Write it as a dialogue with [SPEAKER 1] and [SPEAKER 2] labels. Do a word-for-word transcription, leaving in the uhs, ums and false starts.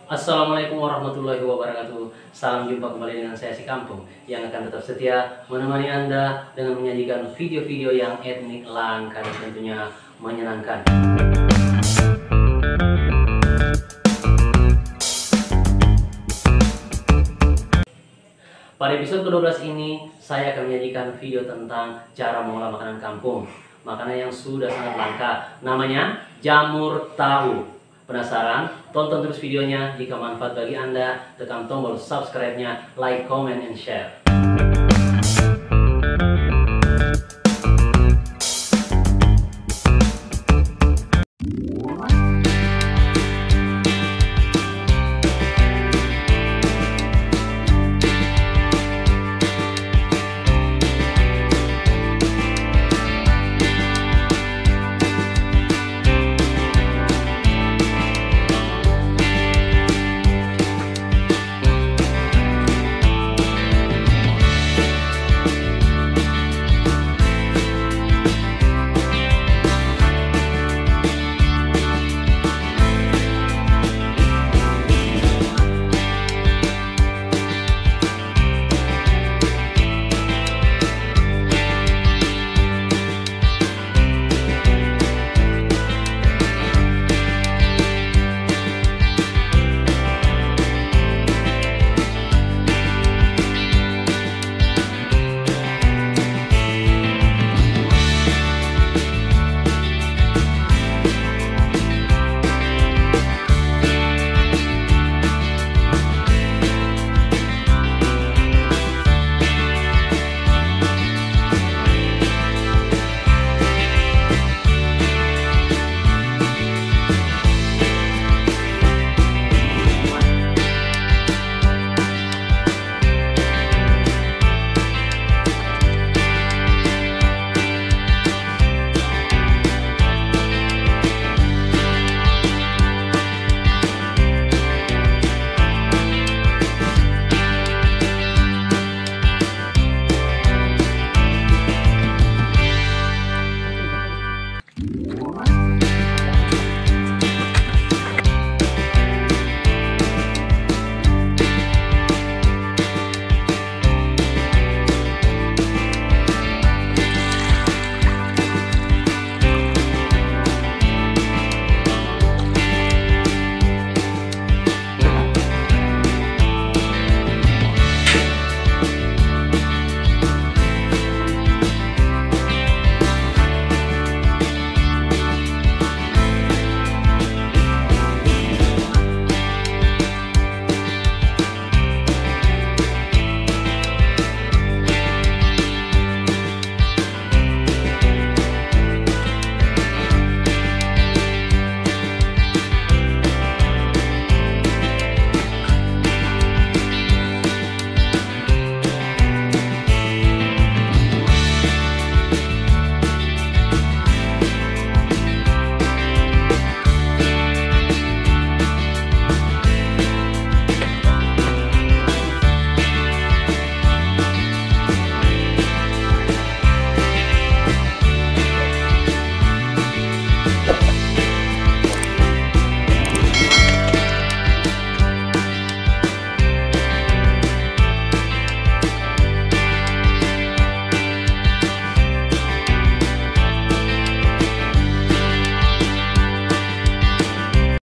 [SPEAKER 1] Assalamualaikum warahmatullahi wabarakatuh. Salam jumpa kembali dengan saya si Kampung yang akan tetap setia menemani Anda dengan menyajikan video-video yang etnik, langka dan tentunya menyenangkan. Pada episode kedua belas ini saya akan menyajikan video tentang cara mengolah makanan kampung. Makanan yang sudah sangat langka, namanya jamur tahu. Penasaran? Tonton terus videonya. Jika manfaat bagi Anda, tekan tombol subscribe-nya, like, comment, and share.